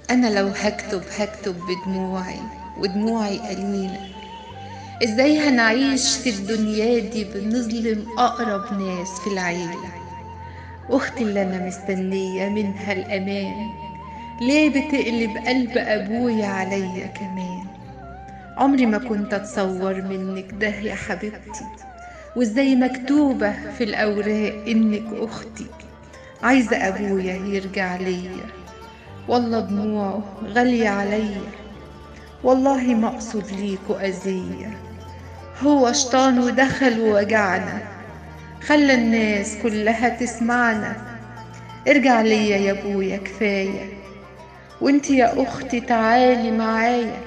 أنا لو هكتب بدموعي ودموعي قليلة. إزاي هنعيش في الدنيا دي بنظلم أقرب ناس في العيلة؟ أختي اللي أنا مستنية منها الأمان، ليه بتقلب قلب أبويا عليا كمان؟ عمري ما كنت أتصور منك ده يا حبيبتي، وإزاي مكتوبة في الأوراق إنك أختي. عايزة أبويا يرجع ليا، والله دموعه غالية عليا. والله ما أقصد ليكوا أذية، هو شطان ودخل ووجعنا، خلى الناس كلها تسمعنا. ارجع ليا يا ابويا كفاية، وانت يا اختي تعالي معايا.